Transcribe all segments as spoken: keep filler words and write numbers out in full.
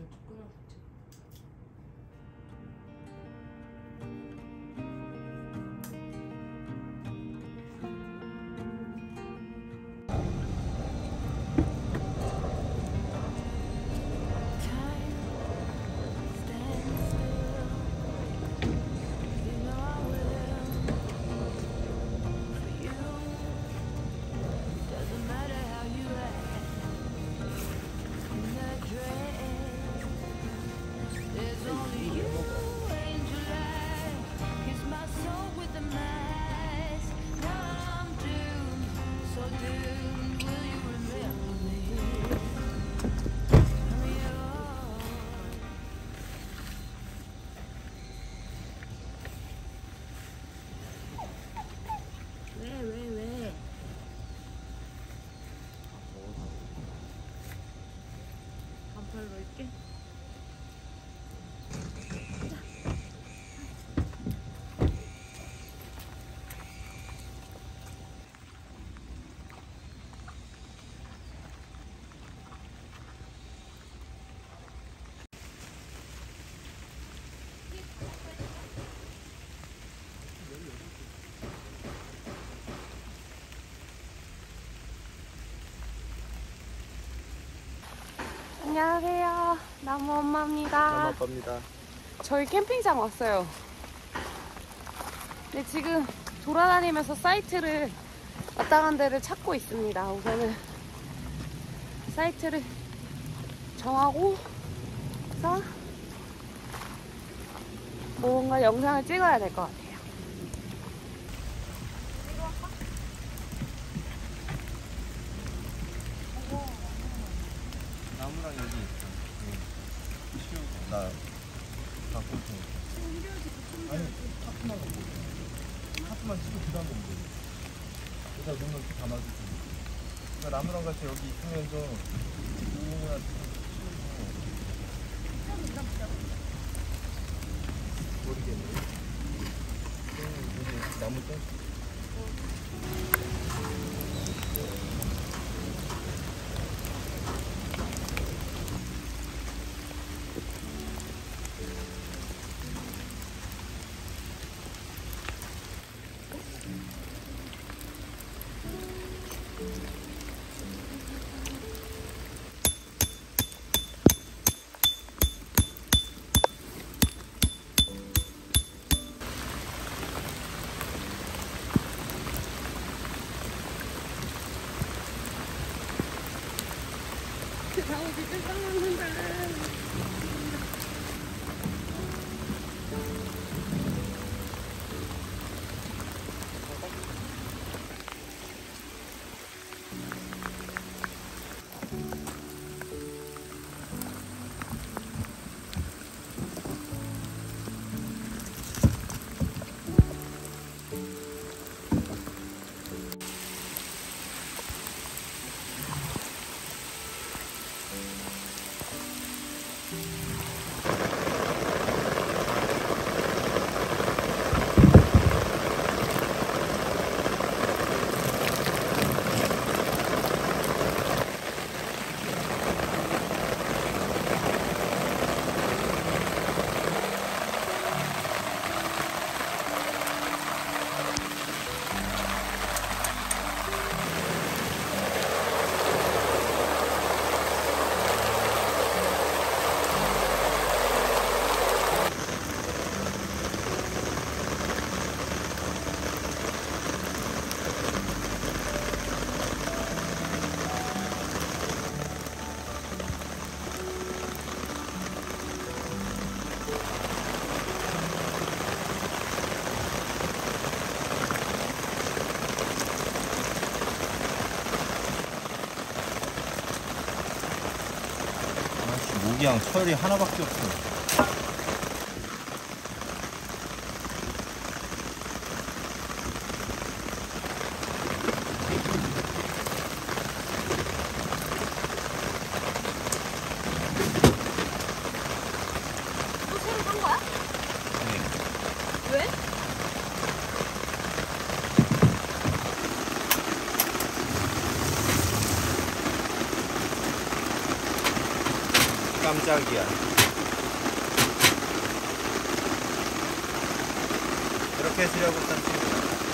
끊어서. 넣을게. 안녕하세요. 나무 엄마입니다. 나무 아빠입니다. 저희 캠핑장 왔어요. 근데 지금 돌아다니면서 사이트를 왔다 간 데를 찾고 있습니다. 우선은 사이트를 정하고 서 뭔가 영상을 찍어야 될 것 같아요. 나무랑 여기 있어. 응. 치우고 나 바꿀 테니까. 아니 하프만 갖고 있어. 하프만 치고 그 다음에 오면 돼. 여기다 놓으면 담아주지. 그러니까 나무랑 같이 여기 있으면서 우웅이나 치우고. 모르겠네. 여기 나무 떼. 나무 진짜 짱났는데. 모기향 철이 하나밖에 없어. 또 새로 산 거야? 네. 왜? 깜짝이야. 이렇게 쓰려고 땄습니다.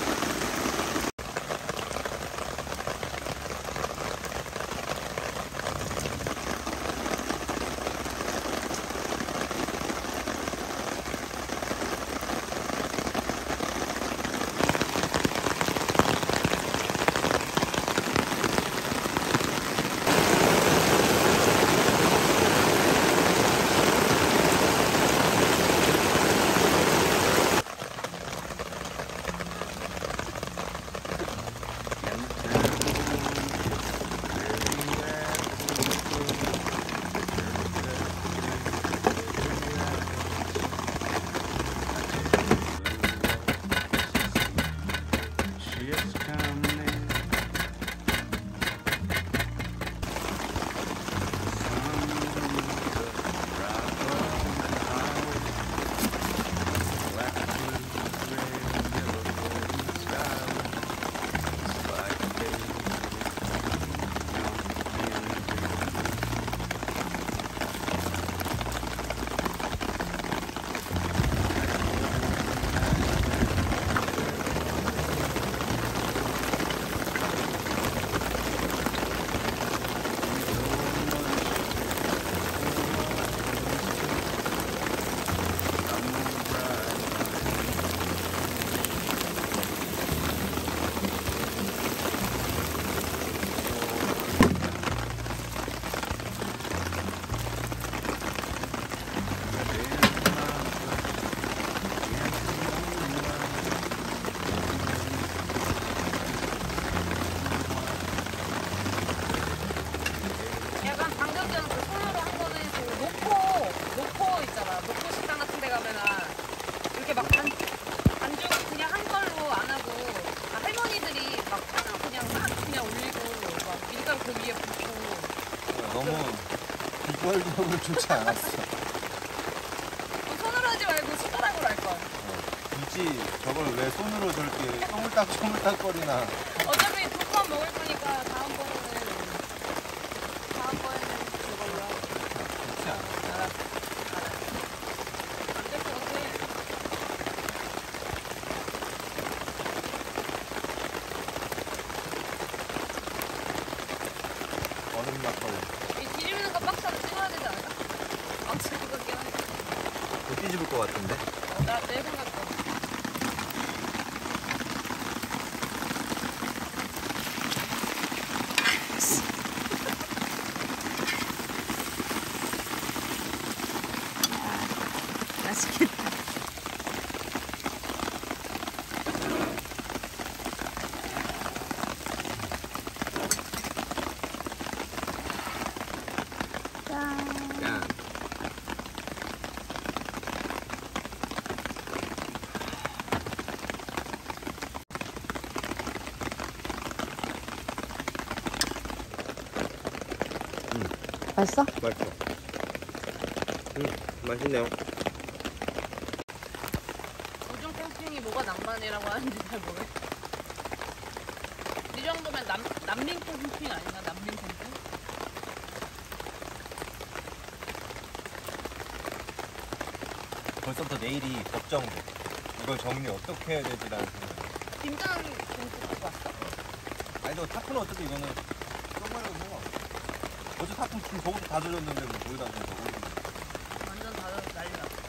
너무 비주얼적으로 좋지 않았어. 손으로 하지 말고 손가락으로 할 걸. 굳이 저걸 왜 손으로 저렇게 쪼물딱 쪼물딱 거리나. 어차피 두 번 먹을 거니까 다음번에는 다음번에는 그걸로 하고. 좋지 않아. 알았어. 안 될 것 같아. 얼음 막하고. 이 뒤집는 거 박스로 찍어야 되지 않을까? 아무튼 그거 같긴 한데. 못 뒤집을 것 같은데? 어, 나 내 생각도. 맛있겠다. 짠. 야. 음, 맛있어? 맛있어. 음, 맛있네요. 우중 캠핑이 뭐가 낭만이라고 하는지 잘 모르겠어. 이 정도면 남, 남민 캠핑 아닌가? 남민 캠핑? 벌써부터 내일이 걱정돼. 이걸 정리 어떻게 해야 되지라는 생각. 김장 캠핑 갖고 왔어? 아니, 너 타프는 어차피 이거는 조금만해도 상관없어. 어제 타프 지금 저것도 다 들렸는데 뭐 거기다 그냥 저거. 완전 다 난리 났어.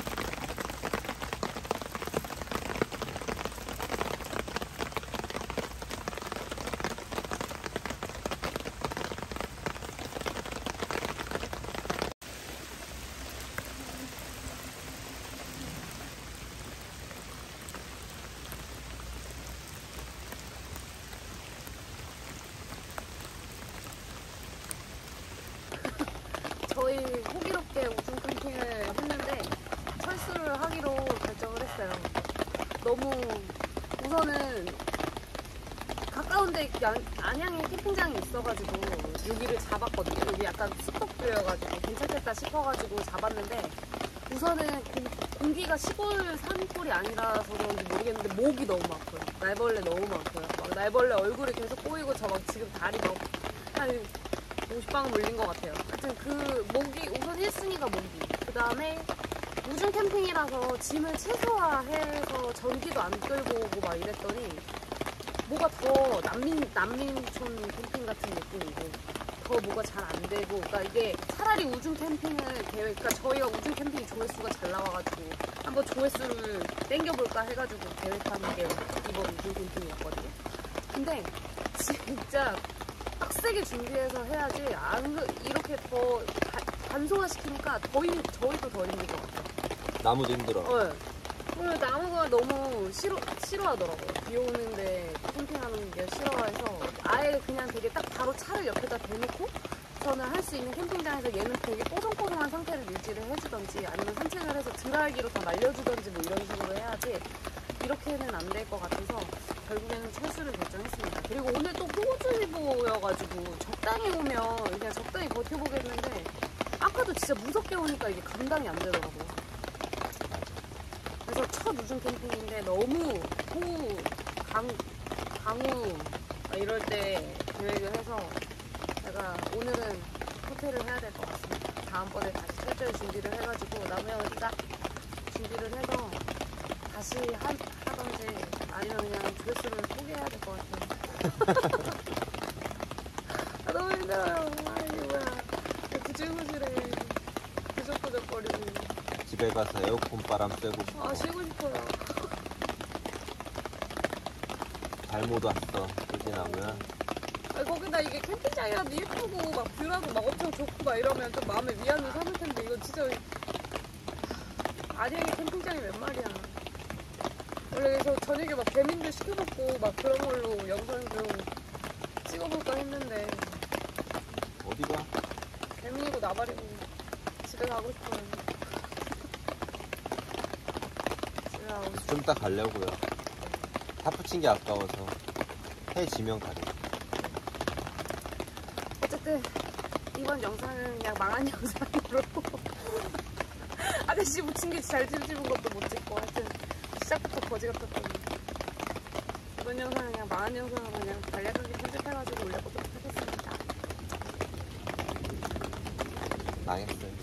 저희 호기롭게 우중 캠핑을 했는데 철수를 하기로 결정을 했어요. 너무 우선은 가까운데 안양에 캠핑장이 있어가지고 여기를 잡았거든요. 여기 약간 수컷들여가지고 괜찮겠다 싶어가지고 잡았는데 우선은 공, 공기가 시골 산골이 아니라서 그런지 모르겠는데 목이 너무 아파요. 날벌레 너무 많고요. 막 날벌레 얼굴이 계속 꼬이고 저 막 지금 다리 막 한 오십 방울 물린 것 같아요. 하여튼 그 목이 우선 캠핑카 모기. 그 다음에 우중 캠핑이라서 짐을 최소화해서 전기도 안 끌고 오고 막 이랬더니 뭐가 더 난민, 난민촌 캠핑 같은 느낌이고 더 뭐가 잘 안 되고, 그러니까 이게 차라리 우중 캠핑을 계획, 그러니까 저희가 우중 캠핑 조회수가 잘 나와가지고 한번 조회수를 땡겨볼까 해가지고 계획하는 게 이번 우중 캠핑이었거든요. 근데 진짜 빡세게 준비해서 해야지 안 이렇게 더 단소화 시키니까 더 힘, 저희도 더 힘든 것 같아요. 나무도 힘들어. 네. 그리고 나무가 너무 싫어, 싫어하더라고요. 비 오는데 캠핑하는 게 싫어해서 아예 그냥 되게 딱 바로 차를 옆에다 대놓고 저는 할 수 있는 캠핑장에서 얘는 되게 뽀송뽀송한 상태를 유지를 해주던지 아니면 산책을 해서 드라이기로 다 말려주던지 뭐 이런 식으로 해야지 이렇게는 안 될 것 같아서 결국에는 철수를 결정했습니다. 그리고 오늘 또 호우주의보여가지고 적당히 오면 그냥 적당히 버텨보겠는데 아까도 진짜 무섭게 오니까 이게 감당이 안 되더라고요. 그래서 첫 우중 캠핑인데 너무 호우, 강, 강우 이럴 때 계획을 해서 제가 오늘은 호텔을 해야 될 것 같습니다. 다음번에 다시 철저히 준비를 해가지고 나무형을 딱 준비를 해서 다시 하, 하던지 아니면 그냥 조회수를 포기해야 될 것 같아요. 아, 너무 힘들어요. 아, 이게 뭐야. 구질구질해. 구적구적거리고. 집에 가서 에어컨 바람 쐬고 싶어. 아, 쉬고 싶어요. 잘못 왔어. 그지 나무야? 아, 거기다 이게 캠핑장이라도 예쁘고 막 뷰라도 막 엄청 좋고 막 이러면 좀 마음에 위안을 삼을 텐데 이거 진짜 아니 캠핑장이 웬 말이야. 원래 그래서 저녁에 막 배민들 시켜먹고 막 그런 걸로 영상 좀 찍어볼까 했는데 어디가? 배민이고 나발이고 집에 가고 싶어요. 집에 가고 싶어요. 좀 이따 가려고요. 타프 친 게 아까워서 해 지면 가려. 어쨌든 이번 영상은 그냥 망한 영상으로 아저씨 묻힌 게 잘 집은 것도 못 찍고 하여튼 시작부터 거지 같았던 이번 영상은 그냥 망한 영상으로 그냥 간략하게 편집해가지고 올려보도록 하겠습니다. 망했어요.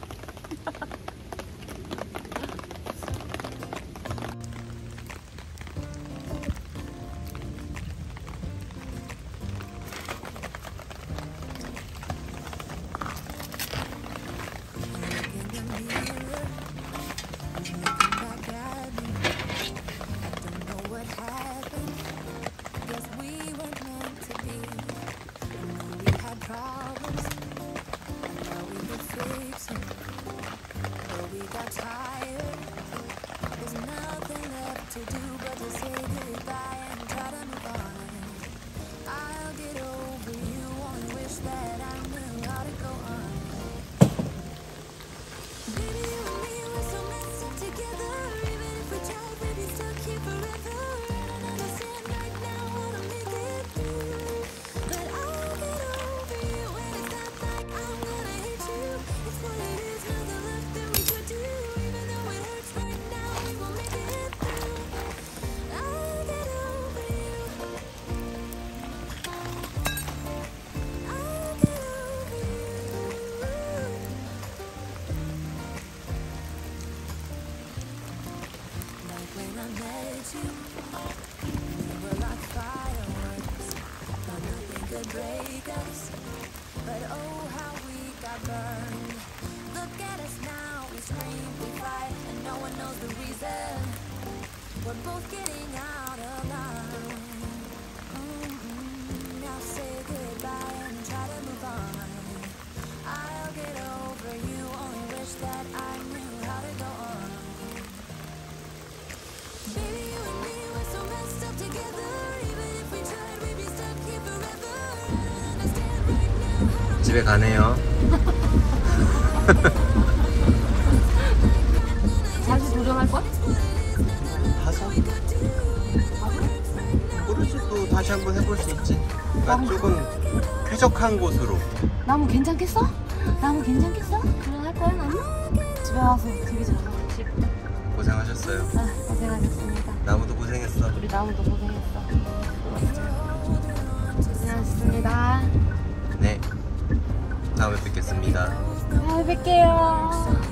break us, but oh how we got burned. Look at us now, we scream, we fight, and no one knows the reason. We're both getting out of line. Mm-hmm. Now say goodbye and try to move on. I'll get over you, only wish that I knew how to go on. Baby, you and me, we're so messed up together. Even if we tried, we'd be stuck here forever. 집에 가네요. 다시 도전할 거야? 하서? 모르지, 또 다시 한번 해볼 수 있지. 그러니까 조금 쾌적한 곳으로. 나무 괜찮겠어? 나무 괜찮겠어? 그냥 할 거야 나무? 집에 와서 되게 잘 나왔지. 고생하셨어요. 아, 고생하셨습니다. 나무도 고생했어. 우리 나무도 고생했어. 고생하셨습니다. 네, 다음에 뵙겠습니다. 다음에 뵐게요.